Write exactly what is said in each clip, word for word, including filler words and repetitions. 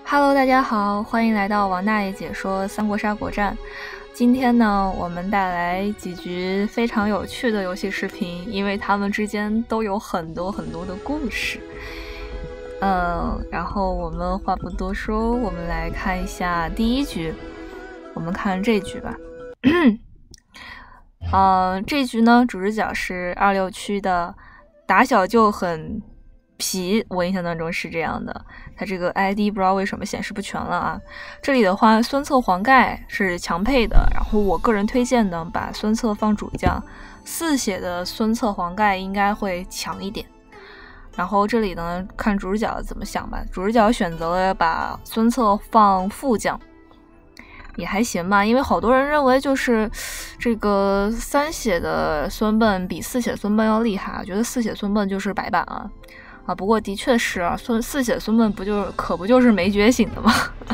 Hello， 大家好，欢迎来到王大爷解说三国杀国战。今天呢，我们带来几局非常有趣的游戏视频，因为它们之间都有很多很多的故事。嗯，然后我们话不多说，我们来看一下第一局。我们看这局吧。呃，这局呢，主视角是二六区的，打小就很皮，我印象当中是这样的。他这个 I D 不知道为什么显示不全了啊。这里的话，孙策黄盖是强配的，然后我个人推荐呢，把孙策放主将，四血的孙策黄盖应该会强一点。然后这里呢，看主视角怎么想吧。主视角选择了把孙策放副将，也还行吧，因为好多人认为就是这个三血的孙膑比四血孙膑要厉害，我觉得四血孙膑就是白板啊。啊，不过的确是啊，孙四血孙膑不就可不就是没觉醒的吗？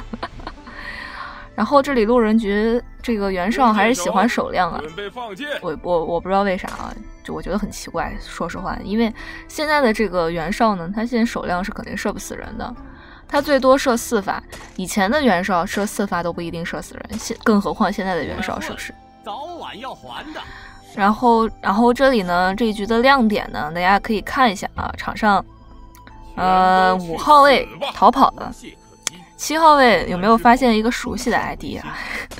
然后这里路人局这个袁绍还是喜欢手量啊，我我我不知道为啥啊，就我觉得很奇怪，说实话，因为现在的这个袁绍呢，他现在手量是肯定射不死人的，他最多射四发，以前的袁绍射四发都不一定射死人，现更何况现在的袁绍是不是？早晚要还的。然后然后这里呢，这一局的亮点呢，大家可以看一下啊，场上。呃，五号位逃跑了，七号位有没有发现一个熟悉的 I D 啊？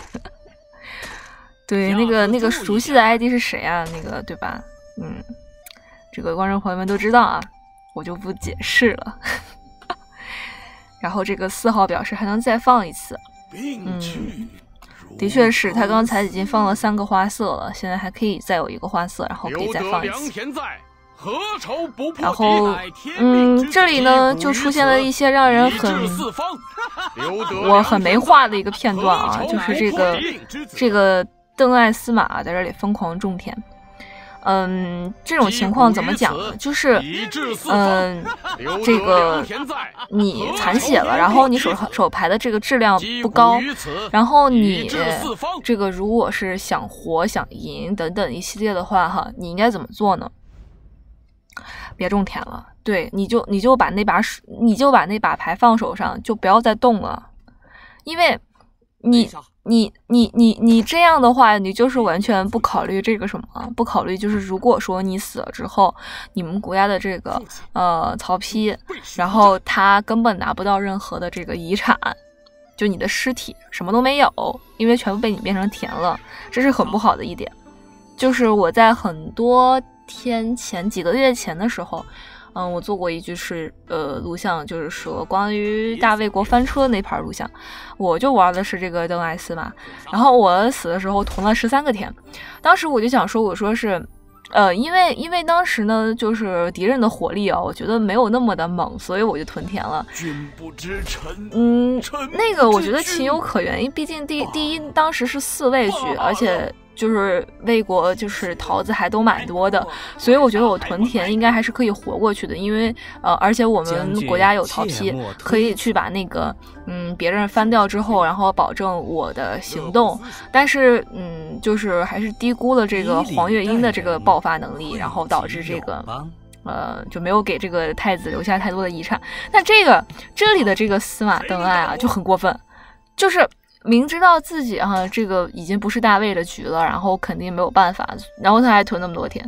对，那个那个熟悉的 I D 是谁啊？那个对吧？嗯，这个观众朋友们都知道啊，我就不解释了。然后这个四号表示还能再放一次，嗯，的确是他刚才已经放了三个花色了，现在还可以再有一个花色，然后可以再放一次。然后，嗯，这里呢就出现了一些让人很我很没话的一个片段啊，就是这个这个邓艾司马在这里疯狂种田。嗯，这种情况怎么讲呢？就是，嗯，这个你残血了，然后你手手牌的这个质量不高，然后你这个如果是想活想赢等等一系列的话，哈，你应该怎么做呢？别种田了，对，你就你就把那把你就把那把牌放手上，就不要再动了，因为你你你你你这样的话，你就是完全不考虑这个什么，不考虑就是如果说你死了之后，你们国家的这个呃曹丕，然后他根本拿不到任何的这个遗产，就你的尸体什么都没有，因为全部被你变成田了，这是很不好的一点。就是我在很多天前几个月前的时候，嗯，我做过一句是呃录像，就是说关于大魏国翻车那盘录像，我就玩的是这个邓艾司马，然后我死的时候囤了十三个田，当时我就想说，我说是，呃，因为因为当时呢，就是敌人的火力啊，我觉得没有那么的猛，所以我就囤田了。嗯，那个我觉得情有可原，因为毕竟第第一当时是四位局，而且。就是魏国就是桃子还都蛮多的，所以我觉得我屯田应该还是可以活过去的，因为呃，而且我们国家有曹丕，可以去把那个嗯别人翻掉之后，然后保证我的行动。但是嗯，就是还是低估了这个黄月英的这个爆发能力，然后导致这个呃就没有给这个太子留下太多的遗产。那这个这里的这个司马邓艾啊就很过分，就是。明知道自己哈、啊、这个已经不是大魏的局了，然后肯定没有办法，然后他还囤那么多田。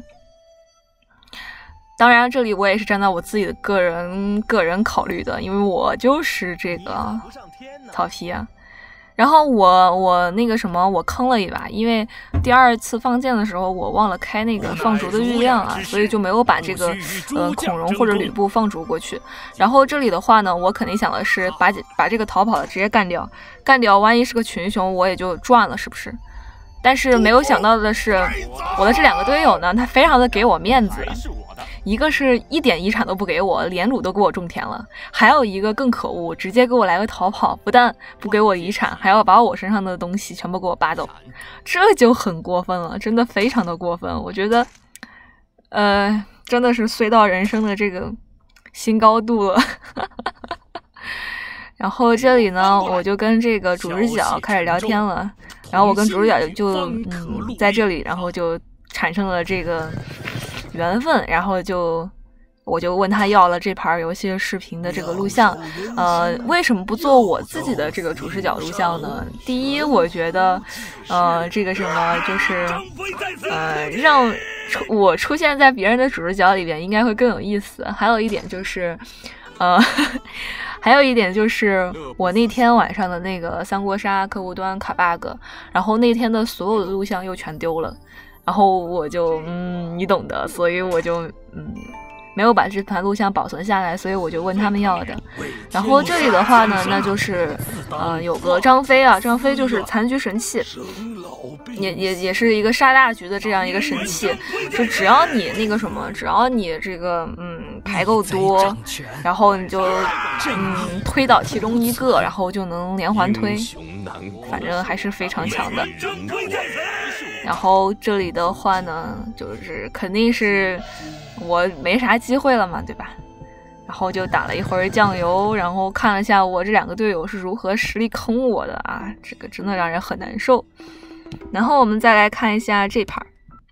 当然，这里我也是站在我自己的个人个人考虑的，因为我就是这个曹丕啊。然后我我那个什么，我坑了一把，因为第二次放箭的时候我忘了开那个放逐的预量啊，所以就没有把这个呃孔融或者吕布放逐过去。然后这里的话呢，我肯定想的是把把这个逃跑的直接干掉，干掉万一是个群雄，我也就赚了，是不是？但是没有想到的是，我的这两个队友呢，他非常的给我面子。一个是一点遗产都不给我，连鲁都给我种田了，还有一个更可恶，直接给我来个逃跑，不但不给我遗产，还要把我身上的东西全部给我扒走，这就很过分了，真的非常的过分。我觉得呃真的是衰到人生的这个新高度了。然后这里呢，我就跟这个主视角开始聊天了，然后我跟主视角就嗯在这里，然后就产生了这个缘分，然后就我就问他要了这盘游戏视频的这个录像，呃，为什么不做我自己的这个主视角录像呢？第一，我觉得，呃，这个什么就是，呃，让我出现在别人的主视角里边应该会更有意思。还有一点就是，呃，还有一点就是我那天晚上的那个三国杀客户端卡 bug， 然后那天的所有的录像又全丢了，然后我就嗯，你懂的，所以我就嗯。没有把这盘录像保存下来，所以我就问他们要的。然后这里的话呢，那就是呃有个张飞啊，张飞就是残局神器，也也也是一个杀大局的这样一个神器。就只要你那个什么，只要你这个嗯牌够多，然后你就嗯推倒其中一个，然后就能连环推，反正还是非常强的。然后这里的话呢，就是肯定是。我没啥机会了嘛，对吧？然后就打了一会儿酱油，然后看了一下我这两个队友是如何实力坑我的啊，这个真的让人很难受。然后我们再来看一下这盘，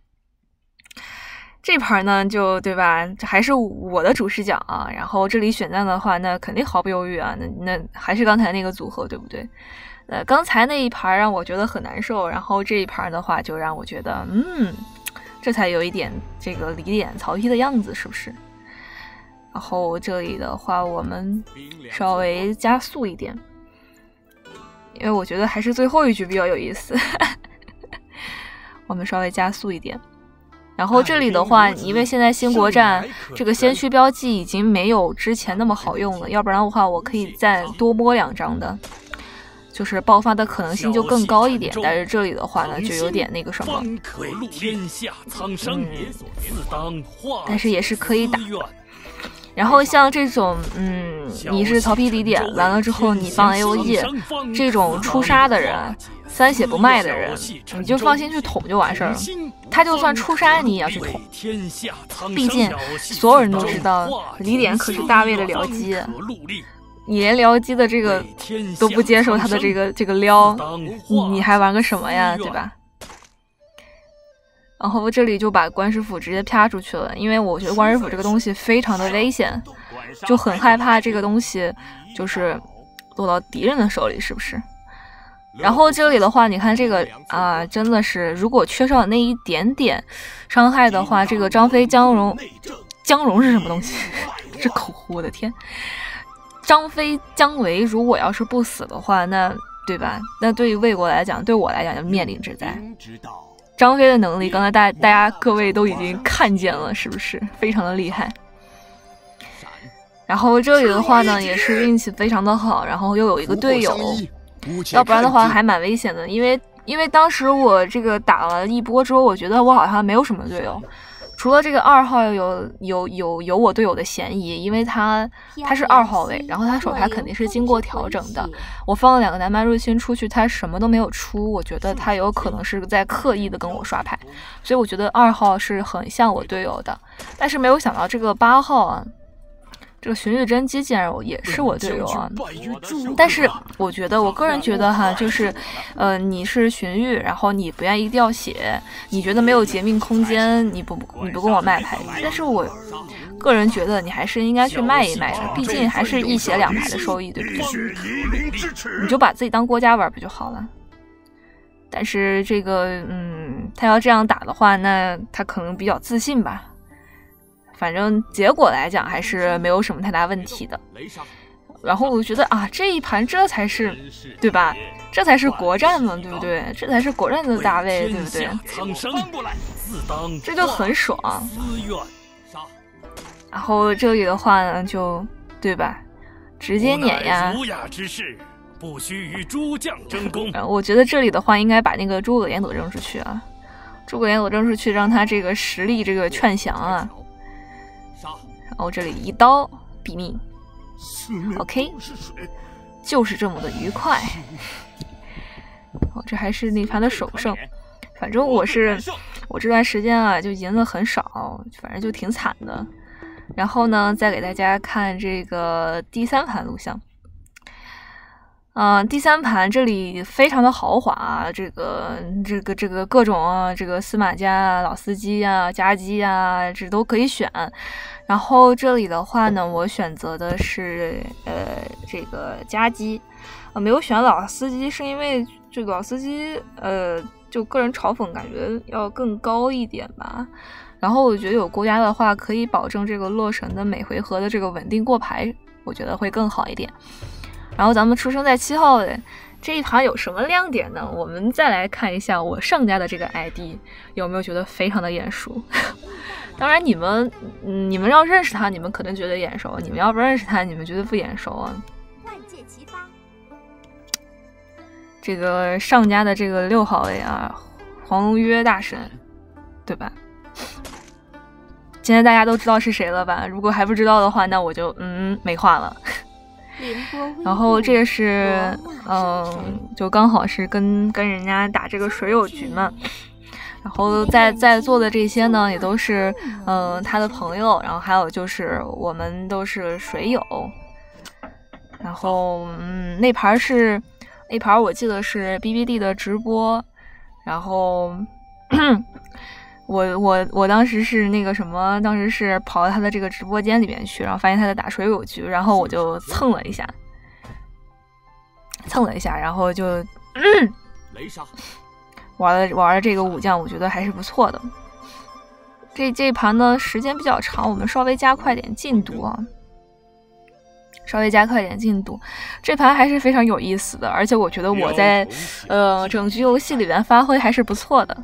这盘呢就对吧，这还是我的主视角啊。然后这里选战的话，那肯定毫不犹豫啊，那那还是刚才那个组合，对不对？呃，刚才那一盘让我觉得很难受，然后这一盘的话就让我觉得嗯。这才有一点这个李典曹丕的样子，是不是？然后这里的话，我们稍微加速一点，因为我觉得还是最后一局比较有意思。我们稍微加速一点。然后这里的话，因为现在新国战这个先驱标记已经没有之前那么好用了，要不然的话，我可以再多摸两张的。就是爆发的可能性就更高一点，但是这里的话呢，就有点那个什么，嗯，但是也是可以打的。然后像这种，嗯，你是曹丕李典，完了之后你放 A O E 这种出杀的人，三血不卖的人，你就放心去捅就完事儿了。他就算出杀你也要去捅，毕竟所有人都知道李典可是大卫的僚机。你连僚机的这个都不接受他的这个这个撩，你还玩个什么呀，对吧？然后这里就把关师傅直接啪出去了，因为我觉得关师傅这个东西非常的危险，就很害怕这个东西就是落到敌人的手里，是不是？然后这里的话，你看这个啊、呃，真的是如果缺少那一点点伤害的话，这个张飞姜蓉，姜蓉是什么东西？这口胡，我的天！张飞、姜维如果要是不死的话，那对吧？那对于魏国来讲，对我来讲就面临之灾。张飞的能力，刚才大大家各位都已经看见了，是不是非常的厉害？然后这里的话呢，也是运气非常的好，然后又有一个队友，要不然的话还蛮危险的。因为因为当时我这个打了一波之后，我觉得我好像没有什么队友。除了这个二号有有有有我队友的嫌疑，因为他他是二号位，然后他手牌肯定是经过调整的。我放了两个南蛮入侵出去，他什么都没有出，我觉得他有可能是在刻意的跟我刷牌，所以我觉得二号是很像我队友的。但是没有想到这个八号啊，这个荀彧真姬竟然也是我队友啊！但是我觉得，我个人觉得哈，就是，呃，你是荀彧，然后你不愿意掉血，你觉得没有劫命空间，你不你不跟我卖牌，但是我个人觉得你还是应该去卖一卖的，毕竟还是一血两牌的收益，对不对？你就把自己当国家玩不就好了？但是这个，嗯，他要这样打的话，那他可能比较自信吧。反正结果来讲还是没有什么太大问题的。然后我觉得啊，这一盘这才是对吧？这才是国战嘛，对不对？这才是国战的大位，对不对？这就很爽。然后这里的话呢，就对吧？直接碾压。不须与诸将争功。我觉得这里的话，应该把那个诸葛连朵扔出去啊，诸葛连朵扔出去，让他这个实力这个劝降啊。然后这里一刀毙命 ，OK， 就是这么的愉快。哦，这还是那盘的首胜。反正我是我这段时间啊，就赢的很少，反正就挺惨的。然后呢，再给大家看这个第三盘录像。 嗯、呃，第三盘这里非常的豪华啊，这个这个这个各种啊，这个司马家啊、老司机啊、家机啊，这都可以选。然后这里的话呢，我选择的是呃这个家机，呃没有选老司机，是因为这个老司机呃就个人嘲讽感觉要更高一点吧。然后我觉得有国家的话，可以保证这个洛神的每回合的这个稳定过牌，我觉得会更好一点。然后咱们出生在七号的这一盘有什么亮点呢？我们再来看一下我上家的这个 I D 有没有觉得非常的眼熟。当然你们、嗯、你们要认识他，你们可能觉得眼熟；你们要不认识他，你们觉得不眼熟啊。万箭齐发。这个上家的这个六号位啊，黄约大神，对吧？现在大家都知道是谁了吧？如果还不知道的话，那我就嗯没话了。然后这个是嗯，就刚好是跟跟人家打这个水友局嘛。然后在在座的这些呢，也都是嗯他的朋友，然后还有就是我们都是水友。然后嗯那盘是那盘我记得是 B B D 的直播，然后我我我当时是那个什么，当时是跑到他的这个直播间里面去，然后发现他在打水友局，然后我就蹭了一下，蹭了一下，然后就、嗯、玩了玩了这个武将，我觉得还是不错的。这这一盘呢时间比较长，我们稍微加快点进度啊，稍微加快点进度。这盘还是非常有意思的，而且我觉得我在呃整局游戏里面发挥还是不错的。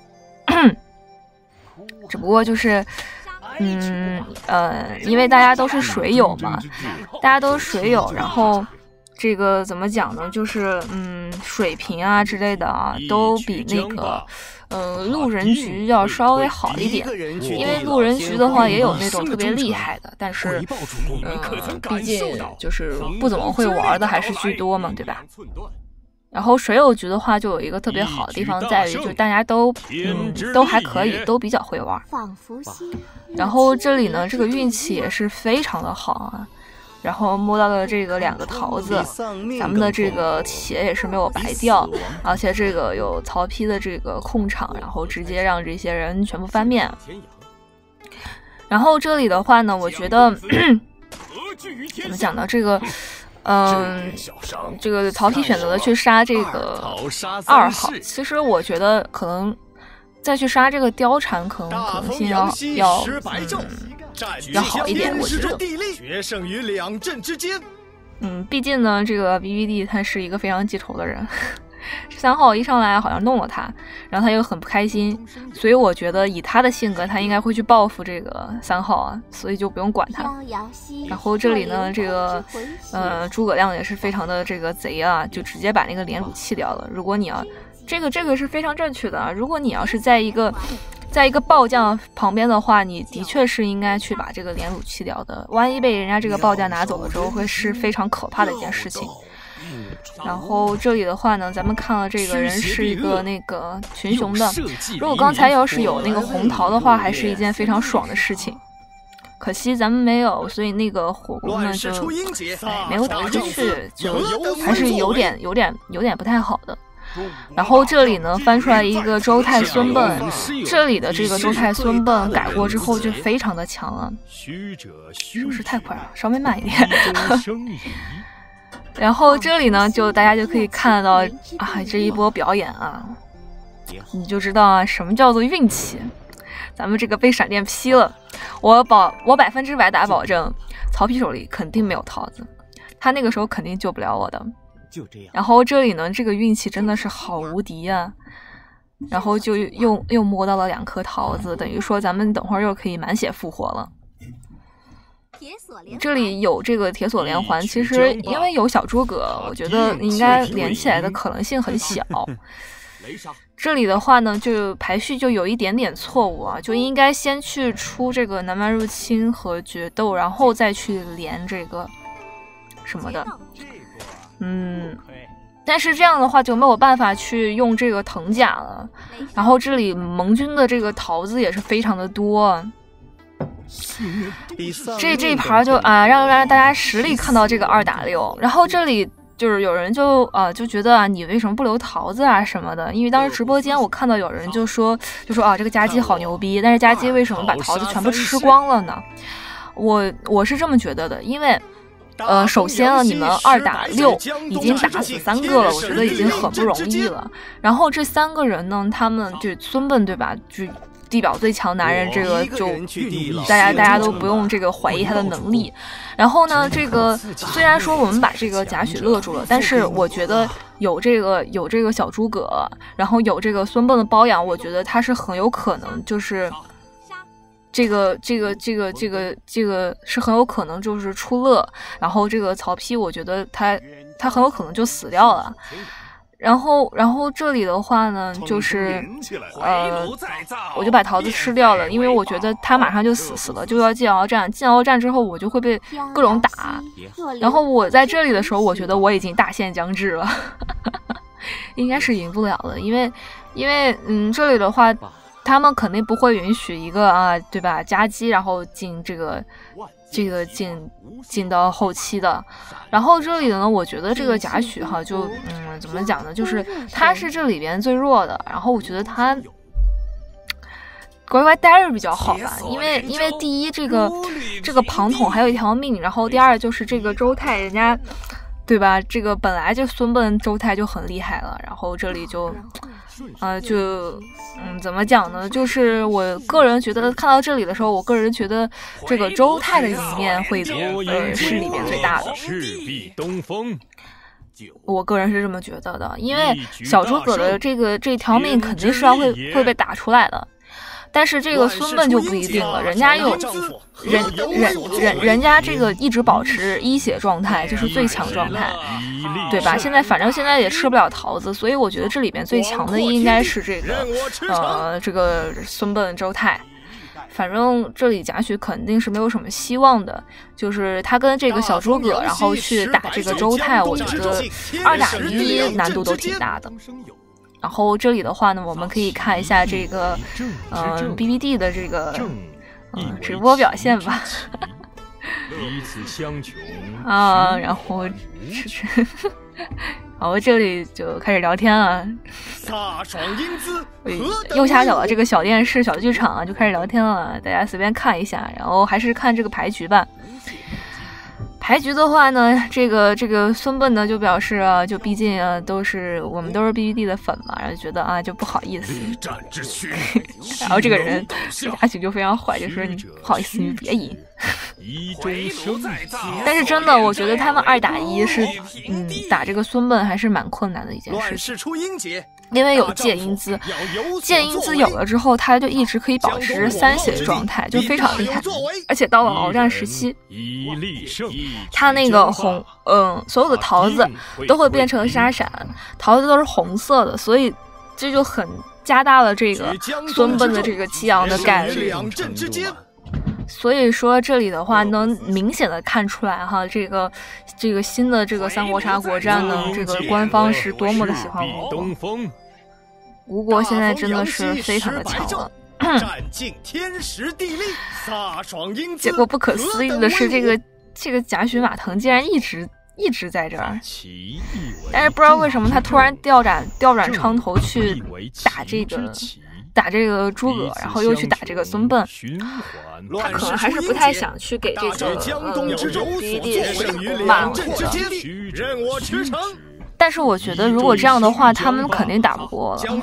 只不过就是，嗯呃，因为大家都是水友嘛，大家都是水友，然后这个怎么讲呢？就是嗯，水平啊之类的啊，都比那个呃路人局要稍微好一点。因为路人局的话也有那种特别厉害的，但是呃，毕竟就是不怎么会玩的还是居多嘛，对吧？然后水友局的话，就有一个特别好的地方在于，就大家都嗯都还可以，都比较会玩。然后这里呢，这个运气也是非常的好啊。然后摸到了这个两个桃子，咱们的这个血也是没有白掉，而且这个有曹丕的这个控场，然后直接让这些人全部翻面。然后这里的话呢，我觉得怎么讲呢？这个。嗯，这个曹丕选择了去杀这个二号，其实我觉得可能再去杀这个貂蝉，可能可能性要要、嗯、要好一点，我觉得。决胜于两阵之间。嗯，毕竟呢，这个 B B D 他是一个非常记仇的人。三号一上来好像弄了他，然后他又很不开心，所以我觉得以他的性格，他应该会去报复这个三号啊，所以就不用管他。然后这里呢，这个呃诸葛亮也是非常的这个贼啊，就直接把那个连弩弃掉了。如果你要这个这个是非常正确的啊，如果你要是在一个在一个暴将旁边的话，你的确是应该去把这个连弩弃掉的，万一被人家这个暴将拿走了之后，会是非常可怕的一件事情。然后这里的话呢，咱们看了这个人是一个那个群雄的，如果刚才要是有那个红桃的话，还是一件非常爽的事情。可惜咱们没有，所以那个火攻呢就哎没有打出去，就还是有点有点有点不太好的。然后这里呢翻出来一个周太孙贲，这里的这个周太孙贲改过之后就非常的强了，是不是太快了？稍微慢一点。然后这里呢，就大家就可以看到啊，这一波表演啊，你就知道啊，什么叫做运气。咱们这个被闪电劈了，我保我百分之百打保证，曹丕手里肯定没有桃子，他那个时候肯定救不了我的。就这样。然后这里呢，这个运气真的是好无敌啊！然后就又又摸到了两颗桃子，等于说咱们等会儿又可以满血复活了。这里有这个铁锁连环，其实因为有小诸葛，我觉得应该连起来的可能性很小。这里的话呢，就排序就有一点点错误啊，就应该先去出这个南蛮入侵和决斗，然后再去连这个什么的。嗯，但是这样的话就没有办法去用这个藤甲了。然后这里盟军的这个桃子也是非常的多。这这一盘就啊，让让大家实力看到这个二打六，然后这里就是有人就呃就觉得啊，你为什么不留桃子啊什么的？因为当时直播间我看到有人就说就说啊，这个夹击好牛逼，但是夹击为什么把桃子全部吃光了呢？我我是这么觉得的，因为呃，首先呢，你们二打六已经打死三个了，我觉得已经很不容易了。然后这三个人呢，他们就孙膑对吧？就地表最强男人，这个就大家大家都不用这个怀疑他的能力。然后呢，这个虽然说我们把这个贾诩勒住了，但是我觉得有这个有这个小诸葛，然后有这个孙膑的包养，我觉得他是很有可能就是这个这个这个这个这个是很有可能就是出勒，然后这个曹丕，我觉得他他很有可能就死掉了。然后，然后这里的话呢，就是，呃，我就把桃子吃掉了，因为我觉得他马上就死死了，就要进鏖战，进鏖战之后我就会被各种打。然后我在这里的时候，我觉得我已经大限将至了，应该是赢不了了，因为，因为，嗯，这里的话，他们肯定不会允许一个啊，对吧？夹击然后进这个。这个进进到后期的，然后这里呢，我觉得这个贾诩哈，就嗯，怎么讲呢？就是他是这里边最弱的，然后我觉得他乖乖待着比较好吧，因为因为第一，这个这个庞统还有一条命，然后第二就是这个周泰，人家对吧？这个本来就孙膑周泰就很厉害了，然后这里就。呃，就嗯，怎么讲呢？就是我个人觉得，看到这里的时候，我个人觉得这个周泰的赢面会呃是里面最大的。 赤壁东风， 我个人是这么觉得的，因为小诸葛的这个这条命肯定是要会会被打出来的。但是这个孙膑就不一定了，人家有人人人人家这个一直保持一血状态，就是最强状态，对吧？现在反正现在也吃不了桃子，所以我觉得这里边最强的应该是这个呃这个孙膑周泰。反正这里贾诩肯定是没有什么希望的，就是他跟这个小诸葛，然后去打这个周泰，我觉得二打一难度都挺大的。然后这里的话呢，我们可以看一下这个，嗯 ，B B D 的这个，嗯，直播表现吧。 彼此相穷啊，然后吃吃，然后这里就开始聊天了。 飒爽英姿， 右下角的这个小电视、小剧场啊，就开始聊天了，大家随便看一下。然后还是看这个牌局吧。牌局的话呢，这个这个孙膑呢就表示啊，就毕竟啊都是我们都是 B B D 的粉嘛，然后觉得啊就不好意思。然后这个人贾诩就非常坏，就说你不好意思，你别赢。但是真的，我觉得他们二打一是，嗯，打这个孙膑还是蛮困难的一件事情。因为有借英姿，借英姿有了之后，他就一直可以保持三血状态，就非常厉害。而且到了鏖战时期，他那个红，嗯，所有的桃子都会变成沙闪，桃子都是红色的，所以这就很加大了这个孙膑的这个激昂的概率。所以说这里的话能明显的看出来哈，这个这个新的这个三国杀国战呢，这个官方是多么的喜欢吴国。吴国现在真的是非常的强了。结果不可思议的是，这个这个贾诩马腾竟然一直一直在这儿，但是不知道为什么他突然调转调转枪头去打这个。打这个诸葛，然后又去打这个孙膑，他可能还是不太想去给这个呃 B B D 打工吧，我觉得。但是我觉得如果这样的话，他们肯定打不过了。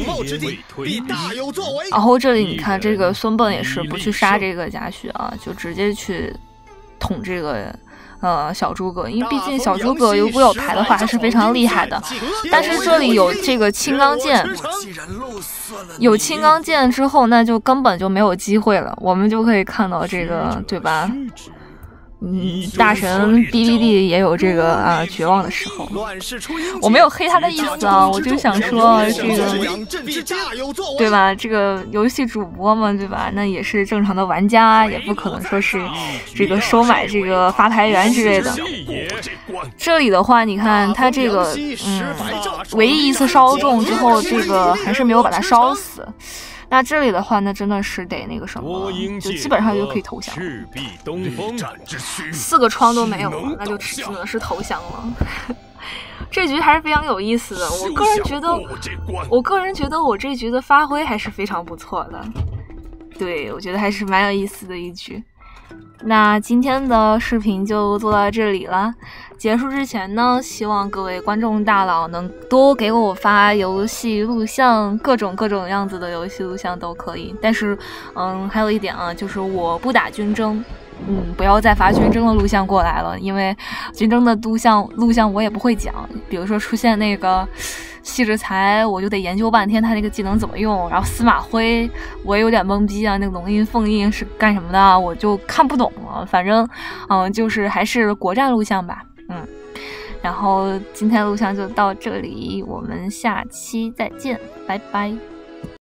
然后这里你看，这个孙膑也是不去杀这个贾诩啊，就直接去捅这个。呃，小诸葛，因为毕竟小诸葛如果有牌的话还是非常厉害的，但是这里有这个青钢剑，有青钢剑之后，那就根本就没有机会了。我们就可以看到这个，对吧？嗯，大神 B B D 也有这个啊绝望的时候。我没有黑他的意思啊，我就想说这个，对吧？这个游戏主播嘛，对吧？那也是正常的玩家，也不可能说是这个收买这个发牌员之类的。这里的话，你看他这个，嗯，唯一一次烧中之后，这个还是没有把他烧死。 那这里的话，那真的是得那个什么多，应就界基本上就可以投降。 赤壁东风， 四个窗都没有了，那就只只能是投降了。这局还是非常有意思的，我个人觉得，我个人觉得我这局的发挥还是非常不错的。对，我觉得还是蛮有意思的一局。那今天的视频就做到这里了。结束之前呢，希望各位观众大佬能多给我发游戏录像，各种各种样子的游戏录像都可以。但是，嗯，还有一点啊，就是我不打军争。嗯，不要再发军争的录像过来了，因为军争的录像录像我也不会讲。比如说出现那个细致才，我就得研究半天他那个技能怎么用。然后司马徽，我也有点懵逼啊，那个龙印凤印是干什么的，我就看不懂了。反正，嗯，就是还是国战录像吧，嗯。然后今天录像就到这里，我们下期再见，拜拜。